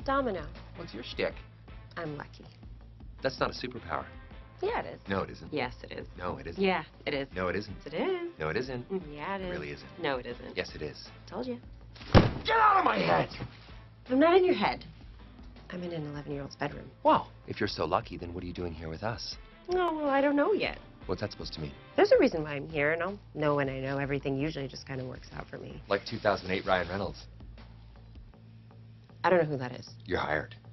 Domino. What's your shtick? I'm lucky. That's not a superpower. Yeah, it is. No, it isn't. Yes, it is. No, it isn't. Yeah, it is. No, it isn't. It is. No, it isn't. Yeah, it is. It really isn't. No, it isn't. Yes, it is. Told you. Get out of my head! I'm not in your head. I'm in an 11-year-old's bedroom. Well, if you're so lucky, then what are you doing here with us? No, well, I don't know yet. What's that supposed to mean? There's a reason why I'm here, and I'll know when I know. Everything usually just kind of works out for me. Like 2008 Ryan Reynolds. I don't know who that is. You're hired.